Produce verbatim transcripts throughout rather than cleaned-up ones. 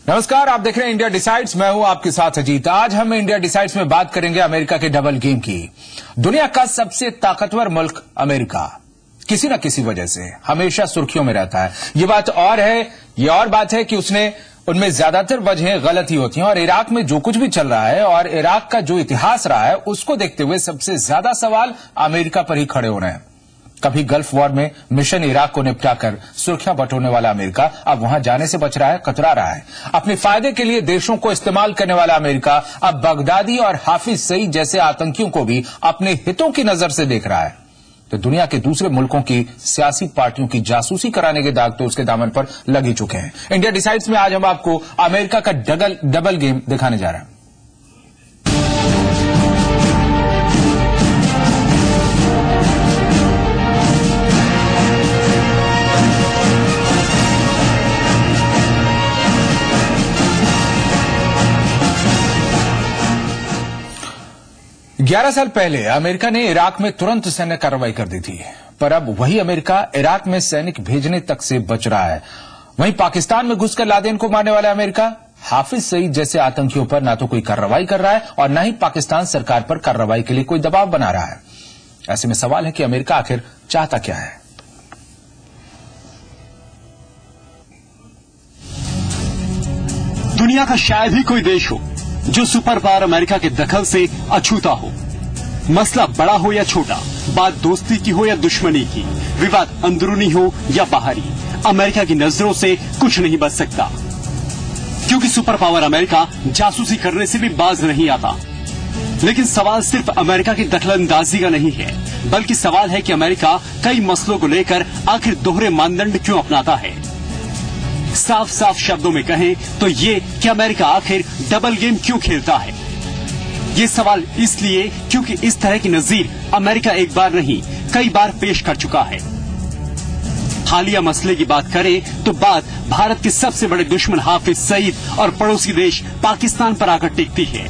नमस्कार, आप देख रहे हैं इंडिया डिसाइड्स। मैं हूं आपके साथ अजीत। आज हम इंडिया डिसाइड्स में बात करेंगे अमेरिका के डबल गेम की। दुनिया का सबसे ताकतवर मुल्क अमेरिका किसी न किसी वजह से हमेशा सुर्खियों में रहता है। ये बात और है ये और बात है कि उसने उनमें ज्यादातर वजहें गलत ही होती हैं। और इराक में जो कुछ भी चल रहा है और इराक का जो इतिहास रहा है उसको देखते हुए सबसे ज्यादा सवाल अमेरिका पर ही खड़े हो रहे हैं। कभी गल्फ वॉर में मिशन इराक को निपटाकर सुर्खियां बटोरने वाला अमेरिका अब वहां जाने से बच रहा है, कतरा रहा है। अपने फायदे के लिए देशों को इस्तेमाल करने वाला अमेरिका अब बगदादी और हाफिज सईद जैसे आतंकियों को भी अपने हितों की नजर से देख रहा है। तो दुनिया के दूसरे मुल्कों की सियासी पार्टियों की जासूसी कराने के दाग तो उसके दामन पर लग ही चुके हैं। इंडिया डिसाइड्स में आज हम आपको अमेरिका का डबल डबल गेम दिखाने जा रहे हैं। ग्यारह साल पहले अमेरिका ने इराक में तुरंत सैन्य कार्रवाई कर दी थी, पर अब वही अमेरिका इराक में सैनिक भेजने तक से बच रहा है। वहीं पाकिस्तान में घुसकर लादेन को मारने वाला अमेरिका हाफिज सईद जैसे आतंकियों पर ना तो कोई कार्रवाई कर रहा है और न ही पाकिस्तान सरकार पर कार्रवाई के लिए कोई दबाव बना रहा है। ऐसे में सवाल है कि अमेरिका आखिर चाहता क्या है। दुनिया का शायद ही कोई देश हो जो सुपर पावर अमेरिका के दखल से अछूता हो। मसला बड़ा हो या छोटा, बात दोस्ती की हो या दुश्मनी की, विवाद अंदरूनी हो या बाहरी, अमेरिका की नजरों से कुछ नहीं बच सकता। क्योंकि सुपर पावर अमेरिका जासूसी करने से भी बाज नहीं आता। लेकिन सवाल सिर्फ अमेरिका की दखलंदाजी का नहीं है, बल्कि सवाल है कि अमेरिका कई मसलों को लेकर आखिर दोहरे मानदंड क्यों अपनाता है। साफ साफ शब्दों में कहें तो ये कि अमेरिका आखिर डबल गेम क्यों खेलता है। ये सवाल इसलिए क्योंकि इस तरह की नजीर अमेरिका एक बार नहीं कई बार पेश कर चुका है। हालिया मसले की बात करें तो बात भारत के सबसे बड़े दुश्मन हाफिज सईद और पड़ोसी देश पाकिस्तान पर आकर टिकती है।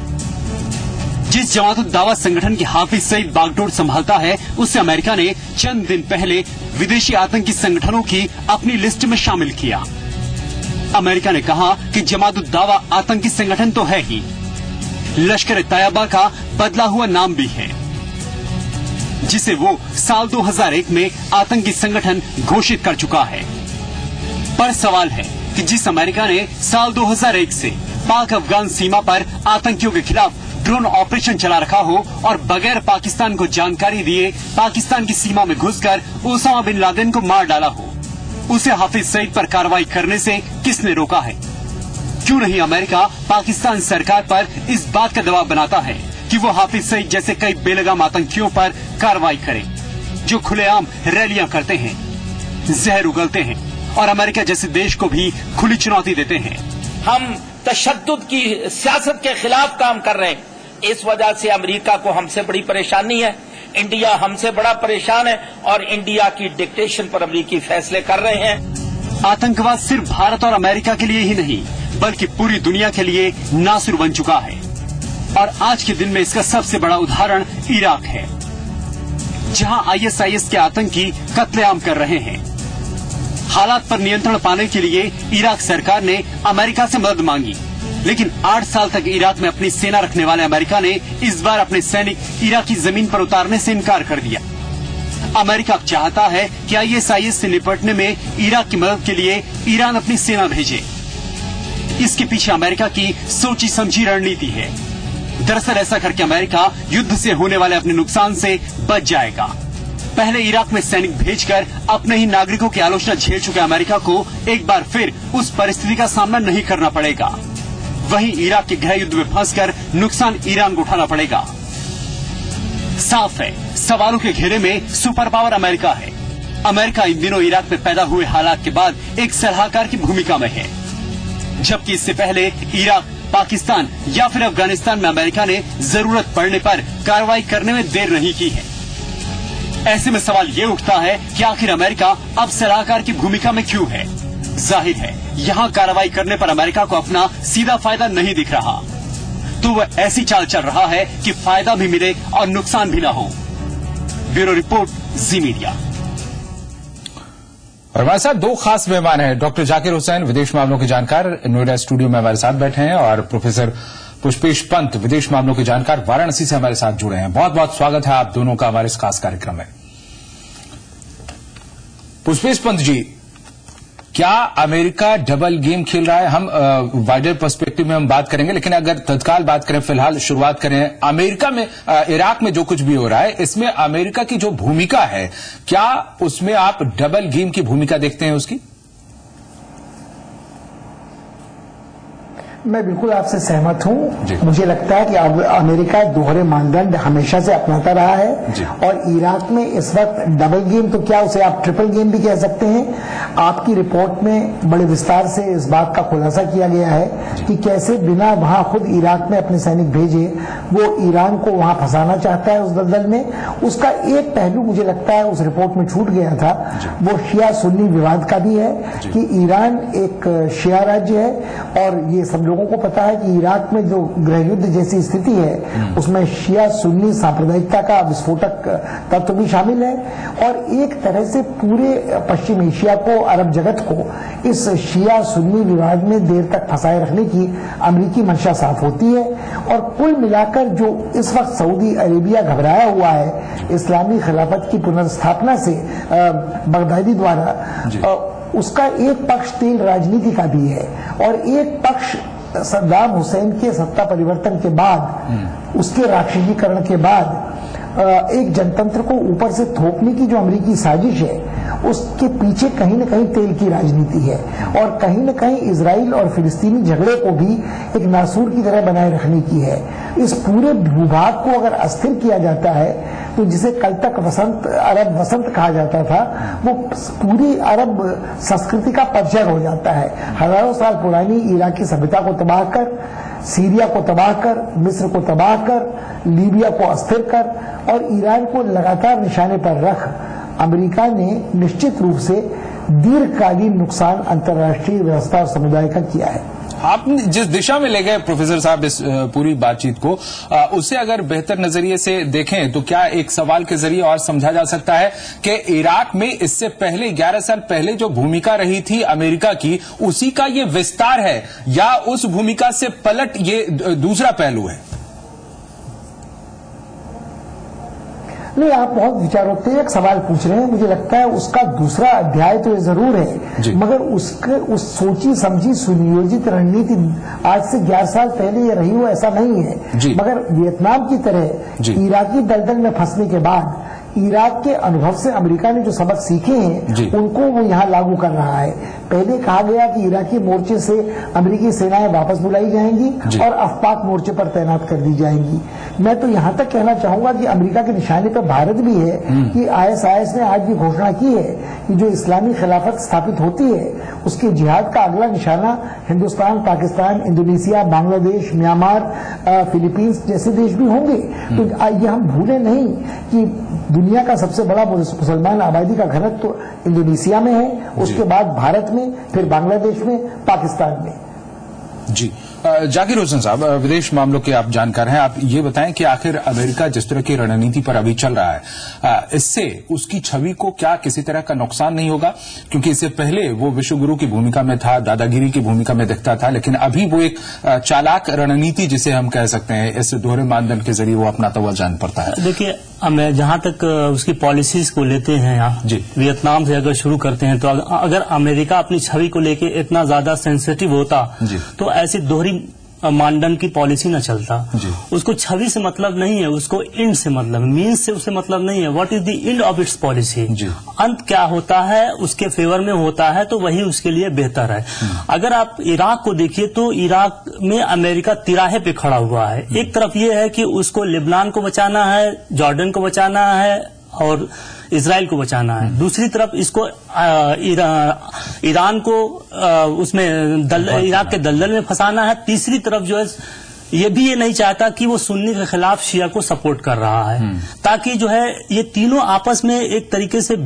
जिस जमात उद दावा संगठन की हाफिज सईद बागडोर संभालता है, उससे अमेरिका ने चंद दिन पहले विदेशी आतंकी संगठनों की अपनी लिस्ट में शामिल किया। अमेरिका ने कहा कि जमात उद दावा आतंकी संगठन तो है ही, लश्कर तैयबा का बदला हुआ नाम भी है, जिसे वो साल दो हज़ार एक में आतंकी संगठन घोषित कर चुका है। पर सवाल है कि जिस अमेरिका ने साल दो हज़ार एक से पाक अफगान सीमा पर आतंकियों के खिलाफ ड्रोन ऑपरेशन चला रखा हो और बगैर पाकिस्तान को जानकारी दिए पाकिस्तान की सीमा में घुसकर ओसामा बिन लादेन को मार डाला हो, उसे हाफिज सईद पर कार्रवाई करने से किसने रोका है? क्यों नहीं अमेरिका पाकिस्तान सरकार पर इस बात का दबाव बनाता है कि वो हाफिज सईद जैसे कई बेलगाम आतंकियों पर कार्रवाई करे, जो खुलेआम रैलियां करते हैं, जहर उगलते हैं और अमेरिका जैसे देश को भी खुली चुनौती देते हैं। हम तशद्दुद की सियासत के खिलाफ काम कर रहे हैं। इस वजह से अमेरिका को हमसे बड़ी परेशानी है, इंडिया हमसे बड़ा परेशान है और इंडिया की डिक्टेशन पर अमेरिकी फैसले कर रहे हैं। आतंकवाद सिर्फ भारत और अमेरिका के लिए ही नहीं बल्कि पूरी दुनिया के लिए नासुर बन चुका है। और आज के दिन में इसका सबसे बड़ा उदाहरण इराक है, जहां आईएसआईएस के आतंकी कत्लेआम कर रहे हैं। हालात पर नियंत्रण पाने के लिए इराक सरकार ने अमेरिका से मदद मांगी, लेकिन आठ साल तक इराक में अपनी सेना रखने वाले अमेरिका ने इस बार अपने सैनिक इराकी जमीन पर उतारने से इनकार कर दिया। अमेरिका चाहता है कि आईएसआईएस से निपटने में इराक की मदद के लिए ईरान अपनी सेना भेजे। इसके पीछे अमेरिका की सोची समझी रणनीति है। दरअसल ऐसा करके अमेरिका युद्ध से होने वाले अपने नुकसान से बच जाएगा। पहले इराक में सैनिक भेजकर अपने ही नागरिकों की आलोचना झेल चुके अमेरिका को एक बार फिर उस परिस्थिति का सामना नहीं करना पड़ेगा। वहीं इराक के गृह युद्ध में फंसकर नुकसान ईरान को उठाना पड़ेगा। साफ है, सवालों के घेरे में सुपर पावर अमेरिका है। अमेरिका इन दिनों इराक में पैदा हुए हालात के बाद एक सलाहकार की भूमिका में है, जबकि इससे पहले इराक, पाकिस्तान या फिर अफगानिस्तान में अमेरिका ने जरूरत पड़ने पर कार्रवाई करने में देर नहीं की है। ऐसे में सवाल ये उठता है कि आखिर अमेरिका अब सलाहकार की भूमिका में क्यों है? जाहिर है, यहाँ कार्रवाई करने पर अमेरिका को अपना सीधा फायदा नहीं दिख रहा, तो वह ऐसी चाल चल रहा है कि फायदा भी मिले और नुकसान भी न हो। Bureau report, Zee media. और हमारे साथ दो खास मेहमान हैं। डॉक्टर जाकिर हुसैन, विदेश मामलों के जानकार, नोएडा स्टूडियो में हमारे साथ बैठे हैं, और प्रोफेसर पुष्पेश पंत, विदेश मामलों के जानकार, वाराणसी से हमारे साथ जुड़े हैं। बहुत बहुत स्वागत है आप दोनों का हमारे इस खास कार्यक्रम में। पुष्पेश पंत जी, क्या अमेरिका डबल गेम खेल रहा है? हम वाइडर पर्सपेक्टिव में हम बात करेंगे, लेकिन अगर तत्काल बात करें, फिलहाल शुरुआत करें अमेरिका में, आ, इराक में जो कुछ भी हो रहा है, इसमें अमेरिका की जो भूमिका है, क्या उसमें आप डबल गेम की भूमिका देखते हैं उसकी? मैं बिल्कुल आपसे सहमत हूं। मुझे लगता है कि अमेरिका दोहरे मानदंड हमेशा से अपनाता रहा है, और इराक में इस वक्त डबल गेम, तो क्या उसे आप ट्रिपल गेम भी कह सकते हैं। आपकी रिपोर्ट में बड़े विस्तार से इस बात का खुलासा किया गया है कि कैसे बिना वहां खुद इराक में अपने सैनिक भेजे वो ईरान को वहां फंसाना चाहता है उस दलदल में। उसका एक पहलू मुझे लगता है उस रिपोर्ट में छूट गया था, वो शिया सुन्नी विवाद का भी है कि ईरान एक शिया राज्य है, और ये सब लोगों को पता है कि इराक में जो गृह युद्ध जैसी स्थिति है उसमें शिया सुन्नी सांप्रदायिकता का विस्फोटक तत्व भी शामिल है, और एक तरह से पूरे पश्चिम एशिया को, अरब जगत को इस शिया सुन्नी विवाद में देर तक फंसाए रखने की अमेरिकी मंशा साफ होती है। और कुल मिलाकर जो इस वक्त सऊदी अरेबिया घबराया हुआ है इस्लामी खिलाफत की पुनर्स्थापना से बगदादी द्वारा, उसका एक पक्ष तेल राजनीति का भी है, और एक पक्ष सद्दाम हुसैन के सत्ता परिवर्तन के बाद, उसके राक्षसीकरण के बाद एक जनतंत्र को ऊपर से थोपने की जो अमेरिकी साजिश है, उसके पीछे कहीं न कहीं तेल की राजनीति है, और कहीं न कहीं इजराइल और फिलिस्तीनी झगड़े को भी एक नासूर की तरह बनाए रखने की है। इस पूरे भूभाग को अगर अस्थिर किया जाता है, तो जिसे कल तक वसंत अरब वसंत कहा जाता था, वो पूरी अरब संस्कृति का पतझड़ हो जाता है। हजारों साल पुरानी इराकी सभ्यता को तबाह कर, सीरिया को तबाह कर, मिस्र को तबाह कर, लीबिया को अस्थिर कर, और ईरान को लगातार निशाने पर रख अमेरिका ने निश्चित रूप से दीर्घकालीन नुकसान अंतर्राष्ट्रीय व्यवस्था और समुदाय का किया है। आप जिस दिशा में ले गए प्रोफेसर साहब इस पूरी बातचीत को, उसे अगर बेहतर नजरिए से देखें तो क्या एक सवाल के जरिए और समझा जा सकता है कि इराक में इससे पहले ग्यारह साल पहले जो भूमिका रही थी अमेरिका की, उसी का ये विस्तार है, या उस भूमिका से पलट ये दूसरा पहलू है? नहीं, आप बहुत विचारोत्तेजक सवाल पूछ रहे हैं। मुझे लगता है उसका दूसरा अध्याय तो ये जरूर है, मगर उसके उस सोची समझी सुनियोजित रणनीति आज से ग्यारह साल पहले ये रही हो ऐसा नहीं है। मगर वियतनाम की तरह इराकी दलदल में फंसने के बाद इराक के अनुभव से अमेरिका ने जो सबक सीखे हैं उनको वो यहाँ लागू कर रहा है। पहले कहा गया कि इराकी मोर्चे से अमेरिकी सेनाएं वापस बुलाई जाएंगी और अफपाक मोर्चे पर तैनात कर दी जाएंगी। मैं तो यहाँ तक कहना चाहूंगा कि अमेरिका के निशाने पर भारत भी है कि आईएसआईएस ने आज भी घोषणा की है कि जो इस्लामी खिलाफत स्थापित होती है उसके जिहाद का अगला निशाना Hindustan, Pakistan, Indonesia, Bangladesh, Myanmar, Philippines जैसे देश भी होंगे। तो ये हम भूले नहीं कि दुनिया का सबसे बड़ा मुसलमान आबादी का घनत्व तो इंडोनेशिया में है, उसके बाद भारत में, फिर बांग्लादेश में, पाकिस्तान में। जी जाकिर हुसैन साहब, विदेश मामलों के आप जानकार हैं, आप ये बताएं कि आखिर अमेरिका जिस तरह की रणनीति पर अभी चल रहा है, इससे उसकी छवि को क्या किसी तरह का नुकसान नहीं होगा? क्योंकि इससे पहले वो विश्वगुरु की भूमिका में था, दादागिरी की भूमिका में दिखता था, लेकिन अभी वो एक चालाक रणनीति जिसे हम कह सकते हैं, इस दोहरे मानदंड के जरिए वो अपनाता हुआ जान पड़ता है। देखिए, जहां तक उसकी पॉलिसीज को लेते हैं, यहाँ वियतनाम से अगर शुरू करते हैं, तो अगर अमेरिका अपनी छवि को लेके इतना ज्यादा सेंसिटिव होता तो ऐसी दोहरी मानदंड की पॉलिसी न चलता। उसको छवि से मतलब नहीं है, उसको एंड से मतलब है, मीन्स से उससे मतलब नहीं है। What is the end of its policy? अंत क्या होता है उसके फेवर में होता है, तो वही उसके लिए बेहतर है। अगर आप इराक को देखिए तो इराक में अमेरिका तिराहे पे खड़ा हुआ है। एक तरफ ये है कि उसको लेबनान को बचाना है, जॉर्डन को बचाना है और इजराइल को बचाना है। दूसरी तरफ इसको इरा, ईरान को आ, उसमें दल, इराक के दलदल में फंसाना है। तीसरी तरफ जो है ये भी ये नहीं चाहता कि वो सुन्नी के खिलाफ शिया को सपोर्ट कर रहा है, ताकि जो है ये तीनों आपस में एक तरीके से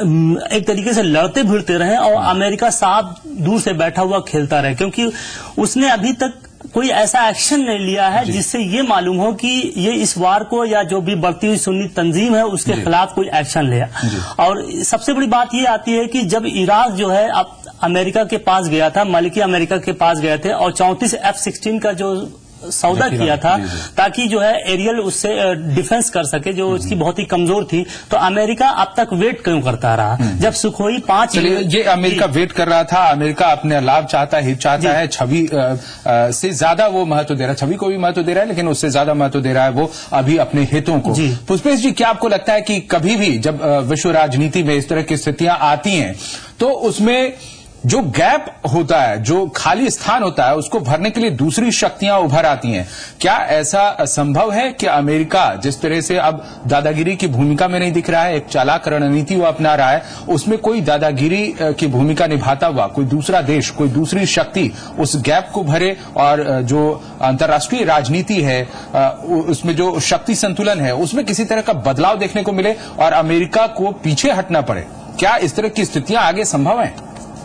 एक तरीके से लड़ते भिड़ते रहें और अमेरिका साफ दूर से बैठा हुआ खेलता रहे। क्योंकि उसने अभी तक कोई ऐसा एक्शन नहीं लिया है जिससे ये मालूम हो कि ये इस वार को या जो भी बढ़ती हुई सुन्नी तंजीम है उसके खिलाफ कोई एक्शन लिया। और सबसे बड़ी बात ये आती है कि जब इराक जो है अब अमेरिका के पास गया था, मालिकी अमेरिका के पास गए थे और चौंतीस एफ सिक्सटीन का जो सौदा किया था ताकि जो है एरियल उससे डिफेंस कर सके, जो उसकी बहुत ही कमजोर थी, तो अमेरिका अब तक वेट क्यों करता रहा? जब सुखोई पांच ये अमेरिका वेट कर रहा था, अमेरिका अपने लाभ चाहता है, हित चाहता है, छवि आ, आ, से ज्यादा वो महत्व दे रहा है, छवि को भी महत्व दे रहा है लेकिन उससे ज्यादा महत्व दे रहा है वो अभी अपने हितों को। पुष्पेश जी, क्या आपको लगता है कि कभी भी जब विश्व राजनीति में इस तरह की स्थितियां आती हैं तो उसमें जो गैप होता है, जो खाली स्थान होता है, उसको भरने के लिए दूसरी शक्तियां उभर आती हैं? क्या ऐसा संभव है कि अमेरिका जिस तरह से अब दादागिरी की भूमिका में नहीं दिख रहा है, एक चालाक रणनीति वो अपना रहा है, उसमें कोई दादागिरी की भूमिका निभाता हुआ कोई दूसरा देश, कोई दूसरी शक्ति उस गैप को भरे और जो अंतर्राष्ट्रीय राजनीति है उसमें जो शक्ति संतुलन है उसमें किसी तरह का बदलाव देखने को मिले और अमेरिका को पीछे हटना पड़े? क्या इस तरह की स्थितियां आगे संभव है?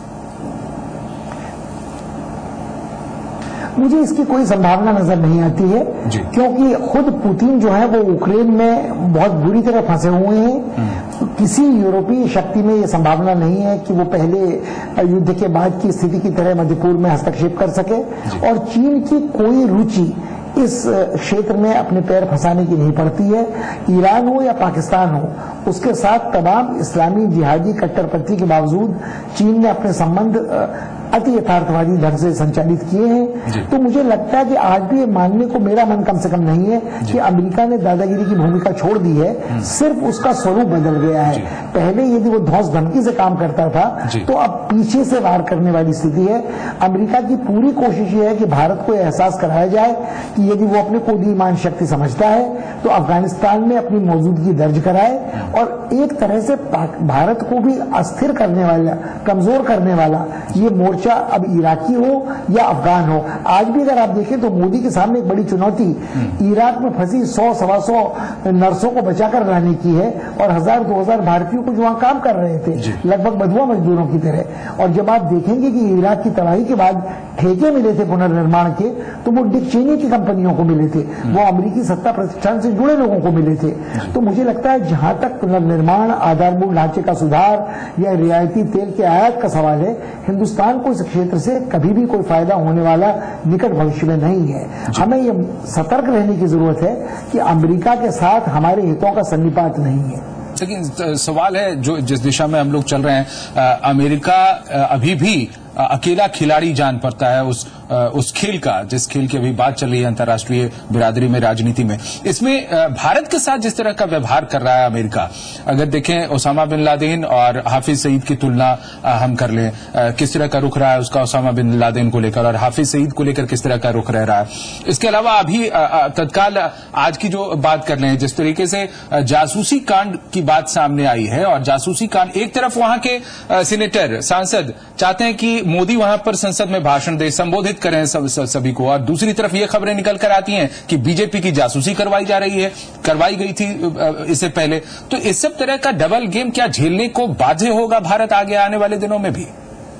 मुझे इसकी कोई संभावना नजर नहीं आती है, क्योंकि खुद पुतिन जो है वो यूक्रेन में बहुत बुरी तरह फंसे हुए हैं। किसी यूरोपीय शक्ति में ये संभावना नहीं है कि वो पहले युद्ध के बाद की स्थिति की तरह मध्य पूर्व में हस्तक्षेप कर सके, और चीन की कोई रुचि इस क्षेत्र में अपने पैर फंसाने की नहीं पड़ती है। ईरान हो या पाकिस्तान हो, उसके साथ तमाम इस्लामी जिहादी कट्टरपंथी के बावजूद चीन ने अपने संबंध अति यथार्थवादी ढंग से संचालित किए हैं। तो मुझे लगता है कि आज भी ये मानने को मेरा मन कम से कम नहीं है कि अमेरिका ने दादागिरी की भूमिका छोड़ दी है, सिर्फ उसका स्वरूप बदल गया है। पहले यदि वो धौंस धमकी से काम करता था तो अब पीछे से वार करने वाली स्थिति है। अमेरिका की पूरी कोशिश ये है कि भारत को एहसास कराया जाए कि यदि वो अपने को दीमान शक्ति समझता है तो अफगानिस्तान में अपनी मौजूदगी दर्ज कराए, और एक तरह से भारत को भी अस्थिर करने वाला, कमजोर करने वाला ये मोर्चा अब इराकी हो या अफगान हो। आज भी अगर आप देखें तो मोदी के सामने एक बड़ी चुनौती इराक में फंसी सौ सवा सौ नर्सों को बचाकर लाने की है, और हजार दो हजार भारतीयों को जो वहां काम कर रहे थे लगभग बधुआ मजदूरों की तरह। और जब आप देखेंगे कि इराक की तबाही के बाद ठेके मिले थे पुनर्निर्माण के, तो वो डिक चेनी की कंपनियों को मिले थे, वो अमेरिकी सत्ता प्रतिष्ठान से जुड़े लोगों को मिले थे। तो मुझे लगता है जहां तक पुनर्निर्माण, आधारभूत ढांचे का सुधार या रियायती तेल के आयात का सवाल है, हिंदुस्तान को इस क्षेत्र से कभी भी कोई फायदा होने वाला निकट भविष्य में नहीं है। हमें ये सतर्क रहने की जरूरत है कि अमेरिका के साथ हमारे हितों का सन्निपात नहीं है। लेकिन सवाल है जो जिस दिशा में हम लोग चल रहे हैं, अमेरिका अभी भी अकेला खिलाड़ी जान पड़ता है उस उस खेल का, जिस खेल की अभी बात चल रही है अंतर्राष्ट्रीय बिरादरी में, राजनीति में। इसमें भारत के साथ जिस तरह का व्यवहार कर रहा है अमेरिका, अगर देखें ओसामा बिन लादेन और हाफिज सईद की तुलना हम कर लें, किस तरह का रुख रहा है उसका ओसामा बिन लादेन को लेकर, और हाफिज सईद को लेकर किस तरह का रुख रह रहा है। इसके अलावा अभी तत्काल आज की जो बात कर लें, जिस तरीके से जासूसी कांड की बात सामने आई है, और जासूसी कांड, एक तरफ वहां के सीनेटर, सांसद चाहते हैं कि मोदी वहां पर संसद में भाषण दे, संबोधित करें सब, सब, सभी को, और दूसरी तरफ ये खबरें निकल कर आती हैं कि बीजेपी की जासूसी करवाई जा रही है, करवाई गई थी इससे पहले। तो इस सब तरह का डबल गेम क्या झेलने को बाध्य होगा भारत आगे आने वाले दिनों में भी?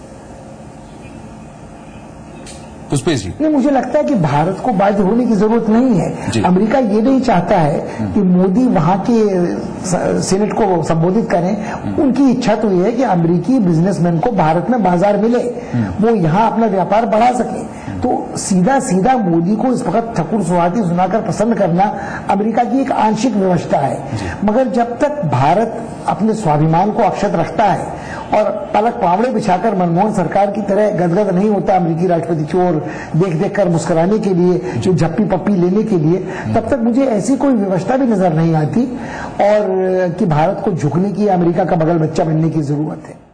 पुष्पेश जी, नहीं, मुझे लगता है कि भारत को बाध्य होने की जरूरत नहीं है। अमेरिका ये नहीं चाहता है कि मोदी वहां के सीनेट को संबोधित करें। उनकी इच्छा तो ये है कि अमेरिकी बिजनेसमैन को भारत में बाजार मिले, वो यहां अपना व्यापार बढ़ा सके। तो सीधा सीधा मोदी को इस वक्त ठकुर सुहाती सुनाकर पसंद करना अमेरिका की एक आंशिक व्यवस्था है। मगर जब तक भारत अपने स्वाभिमान को अक्षत रखता है और पलक पावड़े बिछाकर मनमोहन सरकार की तरह गदगद नहीं होता अमेरिकी राष्ट्रपति की ओर देख देख कर मुस्कुराने के लिए, जो झप्पी पप्पी लेने के लिए, तब तक मुझे ऐसी कोई व्यवस्था भी नजर नहीं आती और कि भारत को झुकने की, अमेरिका का बगल बच्चा बनने की जरूरत है।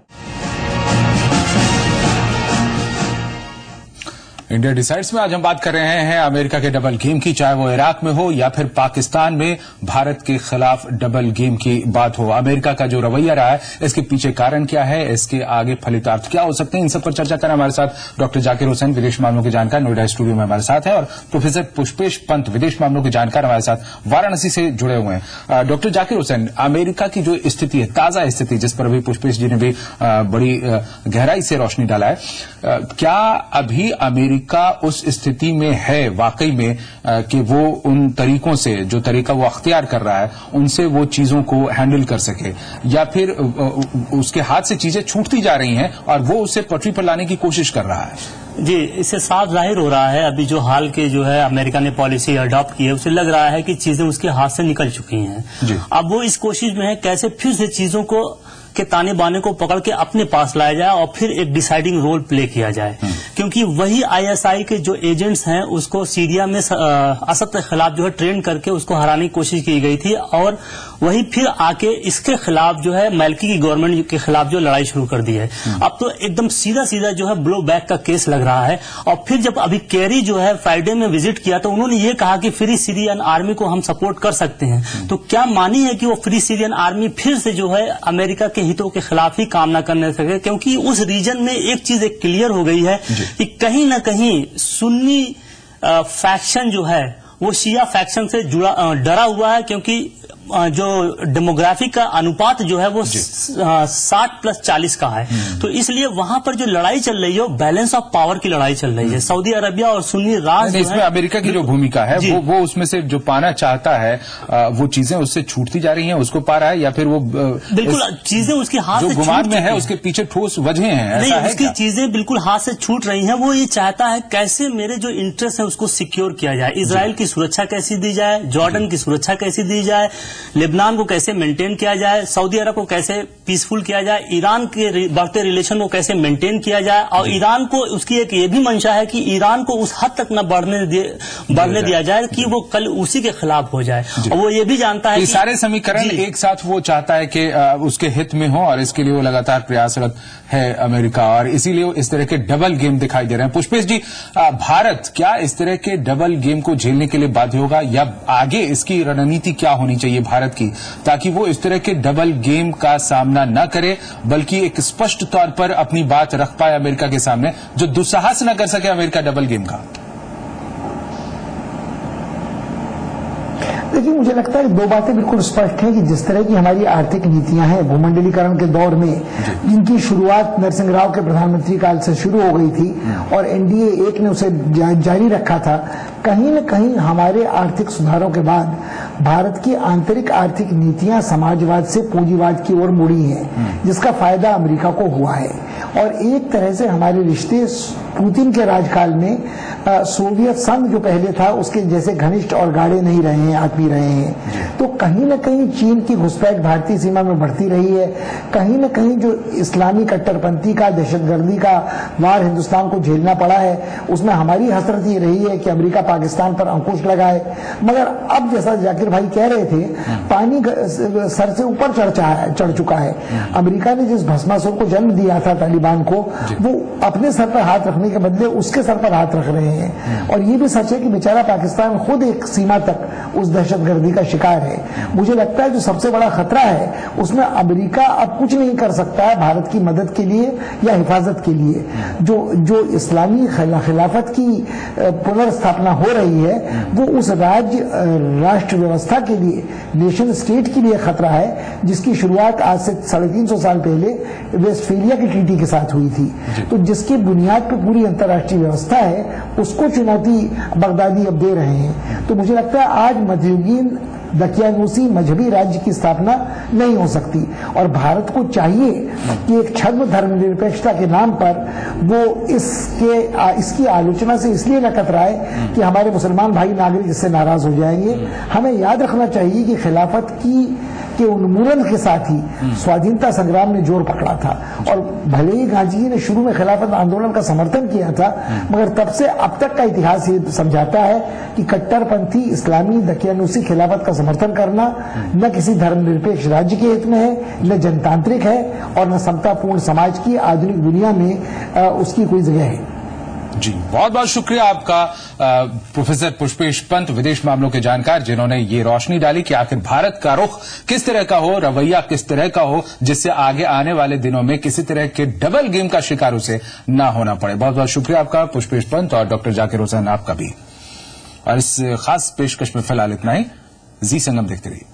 इंडिया डिसाइड्स में आज हम बात कर रहे हैं अमेरिका के डबल गेम की, चाहे वो इराक में हो या फिर पाकिस्तान में भारत के खिलाफ डबल गेम की बात हो। अमेरिका का जो रवैया रहा है, इसके पीछे कारण क्या है, इसके आगे फलितार्थ क्या हो सकते हैं, इन सब पर चर्चा करना हमारे साथ डॉक्टर जाकिर हुसैन, विदेश मामलों के जानकार, नोएडा स्टूडियो में हमारे साथ हैं, और प्रोफेसर पुष्पेश पंत, विदेश मामलों के जानकार, हमारे साथ वाराणसी से जुड़े हुए हैं। डॉक्टर जाकिर हुसैन, अमेरिका की जो स्थिति है, ताजा स्थिति, जिस पर अभी पुष्पेश जी ने भी बड़ी गहराई से रोशनी डाला है, क्या अभी अमेरिका अमेरिका उस स्थिति में है वाकई में कि वो उन तरीकों से, जो तरीका वो अख्तियार कर रहा है, उनसे वो चीजों को हैंडल कर सके, या फिर उसके हाथ से चीजें छूटती जा रही हैं और वो उसे पटरी पर लाने की कोशिश कर रहा है? जी, इससे साफ जाहिर हो रहा है अभी जो हाल के जो है अमेरिका ने पॉलिसी अडॉप्ट की है, उसे लग रहा है कि चीजें उसके हाथ से निकल चुकी हैं। अब वो इस कोशिश में है कैसे फिर से चीजों को के ताने बाने को पकड़ के अपने पास लाया जाए और फिर एक डिसाइडिंग रोल प्ले किया जाए, क्योंकि वही आईएसआई के जो एजेंट्स हैं उसको सीरिया में असद के खिलाफ जो है ट्रेन करके उसको हराने की कोशिश की गई थी, और वही फिर आके इसके खिलाफ जो है मैल्की की गवर्नमेंट के खिलाफ जो लड़ाई शुरू कर दी है। अब तो एकदम सीधा सीधा जो है ब्लो बैक का केस लग रहा है। और फिर जब अभी केरी जो है फ्राइडे में विजिट किया तो उन्होंने ये कहा कि फ्री सीरियन आर्मी को हम सपोर्ट कर सकते हैं। तो क्या मानी है कि वो फ्री सीरियन आर्मी फिर से जो है अमेरिका के हितों के खिलाफ ही काम न करने सके, क्योंकि उस रीजन में एक चीज एक क्लियर हो गई है कि कहीं न कहीं सुन्नी फैक्शन जो है वो शिया फैक्शन से जुड़ा डरा हुआ है, क्योंकि जो डेमोग्राफी का अनुपात जो है वो साठ प्लस चालीस का है। तो इसलिए वहां पर जो लड़ाई चल रही है वो बैलेंस ऑफ पावर की लड़ाई चल रही है। सऊदी अरबिया और सुन्नी राज, इसमें अमेरिका की जो भूमिका है वो वो उसमें से जो पाना चाहता है वो चीजें उससे छूटती जा रही हैं, उसको पा रहा है, या फिर वो बिल्कुल चीजें उसके हाथ से गुमान में है उसके पीछे ठोस वजह हैं? नहीं, उसकी चीजें बिल्कुल हाथ से छूट रही हैं। वो ये चाहता है कैसे मेरे जो इंटरेस्ट है उसको सिक्योर किया जाए, इसराइल की सुरक्षा कैसी दी जाए, जॉर्डन की सुरक्षा कैसी दी जाए, लेबनान को कैसे मेंटेन किया जाए, सऊदी अरब को कैसे पीसफुल किया जाए, ईरान के बढ़ते रिलेशन को कैसे मेंटेन किया जाए, और ईरान को उसकी एक ये भी मंशा है कि ईरान को उस हद तक न बढ़ने दिए बढ़ने दिया जाए कि वो कल उसी के खिलाफ हो जाए। और वो ये भी जानता है कि सारे समीकरण एक साथ वो चाहता है कि उसके हित में हो, और इसके लिए वो लगातार प्रयासरत है अमेरिका, और इसीलिए इस तरह के डबल गेम दिखाई दे रहे हैं। पुष्पेश जी, भारत क्या इस तरह के डबल गेम को झेलने के लिए बाध्य होगा, या आगे इसकी रणनीति क्या होनी चाहिए भारत की, ताकि वो इस तरह के डबल गेम का सामना न करे, बल्कि एक स्पष्ट तौर पर अपनी बात रख पाए अमेरिका के सामने, जो दुस्साहस न कर सके अमेरिका डबल गेम का? देखिए, मुझे लगता है दो बातें बिल्कुल स्पष्ट हैं कि जिस तरह की हमारी आर्थिक नीतियां हैं भूमंडलीकरण के दौर में, जिनकी शुरुआत नरसिंह राव के प्रधानमंत्री काल से शुरू हो गई थी और एनडीए एक ने उसे जारी रखा था, कहीं न कहीं हमारे आर्थिक सुधारों के बाद भारत की आंतरिक आर्थिक नीतियां समाजवाद से पूंजीवाद की ओर मुड़ी हैं, जिसका फायदा अमेरिका को हुआ है। और एक तरह से हमारे रिश्ते पुतिन के राजकाल में सोवियत संघ जो पहले था उसके जैसे घनिष्ठ और गाढ़े नहीं रहे हैं, आत्मीय रहे हैं। तो कहीं न कहीं चीन की घुसपैठ भारतीय सीमा में बढ़ती रही है, कहीं न कहीं जो इस्लामी कट्टरपंथी का, दहशतगर्दी का वार हिंदुस्तान को झेलना पड़ा है, उसमें हमारी हसरत ये रही है कि अमेरिका पाकिस्तान पर अंकुश लगाए। मगर अब जैसा जाकिर भाई कह रहे थे, पानी सर से ऊपर चढ़ चढ़ चुका है। अमेरिका ने जिस भस्मासुर को जन्म दिया था तालिबान को, वो अपने सर पर हाथ रखने के बदले उसके सर पर हाथ रख रहे हैं। और ये भी सच है कि बेचारा पाकिस्तान खुद एक सीमा तक उस दहशतगर्दी का शिकार है। मुझे लगता है जो सबसे बड़ा खतरा है उसमें अमेरिका अब कुछ नहीं कर सकता है भारत की मदद के लिए या हिफाजत के लिए। जो जो इस्लामी खिलाफत की पुनर्स्थापना हो रही है वो उस राज्य राष्ट्र व्यवस्था के लिए, नेशन स्टेट के लिए खतरा है, जिसकी शुरुआत आज से साढ़े तीन सौ साल पहले वेस्टफेलिया की ट्रीटी के साथ हुई थी। तो जिसकी बुनियाद पर पूरी अंतर्राष्ट्रीय व्यवस्था है उसको चुनौती बगदादी अब दे रहे हैं। तो मुझे लगता है आज मध्ययुगीन दकियानूसी मजहबी राज्य की स्थापना नहीं हो सकती, और भारत को चाहिए कि एक छद्म धर्मनिरपेक्षता के नाम पर वो इसके इसकी आलोचना से इसलिए न कतराए कि हमारे मुसलमान भाई नागरिक इससे नाराज हो जाएंगे। हमें याद रखना चाहिए कि खिलाफत की के उन्मूलन के साथ ही स्वाधीनता संग्राम ने जोर पकड़ा था, और भले ही गांधी जी ने शुरू में खिलाफत आंदोलन का समर्थन किया था, मगर तब से अब तक का इतिहास ये समझाता है कि कट्टरपंथी इस्लामी दकियानूसी खिलाफत का समर्थन करना न किसी धर्मनिरपेक्ष राज्य के हित में है, न जनतांत्रिक है, और न समतापूर्ण समाज की आधुनिक दुनिया में उसकी कोई जगह है। जी, बहुत बहुत शुक्रिया आपका प्रोफेसर पुष्पेश पंत, विदेश मामलों के जानकार, जिन्होंने ये रोशनी डाली कि आखिर भारत का रुख किस तरह का हो, रवैया किस तरह का हो, जिससे आगे आने वाले दिनों में किसी तरह के डबल गेम का शिकार उसे ना होना पड़े। बहुत बहुत शुक्रिया आपका पुष्पेश पंत, और डॉक्टर जाकिर हुसैन आपका भी। और इस खास पेशकश में फिलहाल इतना ही। जी संगम देखते रहिए।